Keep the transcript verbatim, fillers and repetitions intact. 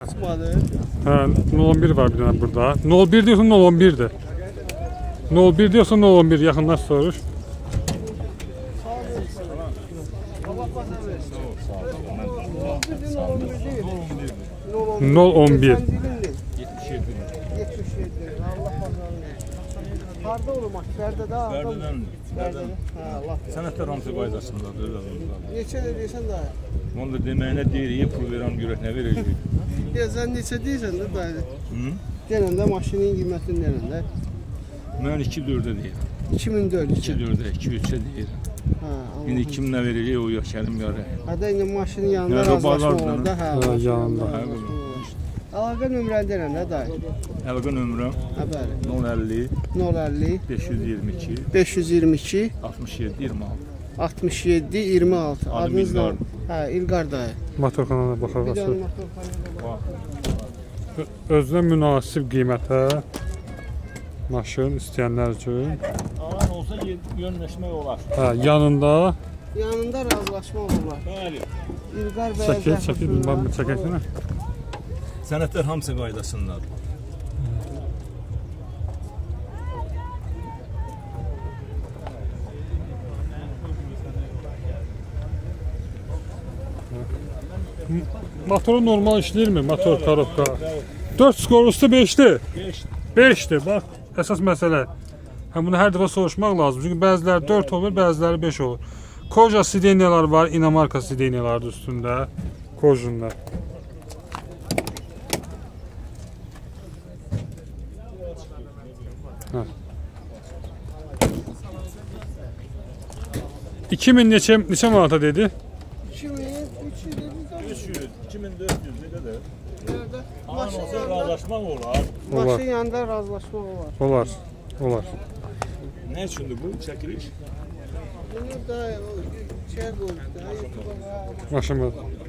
Açmadı. Hə, nol on bir var bir dənə burada. nol bir diyorsun, nol on birdir. nol bir diyorsun, nol on bir yaxından soruş. nol on bir. Harda olur maç? Bərdədə? Bərdədən. Bərdədə. Hə, Allah. Sənətlər hamısı qaydasındadır. Neçə də deyirsən daha? Onu da deməyinə deyirik, pul verən görək nə verəcək. Ya sən neçə deyirsən də bəli. Hı? Denəndə maşının qiymətini denəndə. Mən iki dördə deyirəm. iki min dörd. iki dördə, iki üçə deyirəm. Hə, İndi kim nə verəcək o yox, Kərim yarı. Hədə indi maşının yanında razılaşma olur da. Hə, yanında. Əlaqə nömrəni denən də dayı. Əlaqə nömrəm Hə, bəli. nol əlli nol əlli beş yüz iyirmi iki beş yüz iyirmi iki altmış yeddi iyirmi altı. altmış yeddi iyirmi altı. Adım Adınız İlqar. nə? Hə, İlqar dayı. Motorxanana baxarıq. Bir dənə motorxanaya Bax. Özünə münasib qiymətə maşın istəyənlər üçün. Alan olsa yönləşmək olar. Hə, yanında yanında razılaşma olurlar. Bəli. İlqar bəy. çəkil, çəkil, mən çəkəsinə. Sənətlər hamısı qaydasındadır. Motoru normal işləyirmi? Motor, korobka. dörd skorlusu beşdir. beşdir. Bax, əsas məsələ. Həm bunu hər dəfə soruşmaq lazım. Çünki bəziləri dörd olur, bəziləri beş olur. Koja sideniyalar var, inamarka sideniyalardır üstündə. Kojunda. Hə. iki min neçə, neçə manata dedi? iki min üç yüz üç yüz, iki min dörd yüz qədər. Nerede? Alan olsa razılaşmaq olar. Maşın yanında razılaşma olar. Olar, olar. Nə üçündür bu çəkiliş? Bunu da şey koyduk da. Maşın var.